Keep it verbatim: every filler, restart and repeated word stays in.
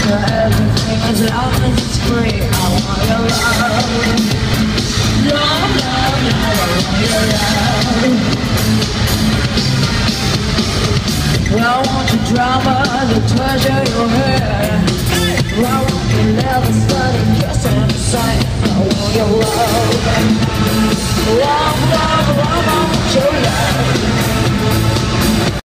everything as long as it's free. I want your love. Love, love, love, I want your love. Well, I want your drama, the treasure you had. Well, I want your never starting kiss and sight. I want your love. Love, love.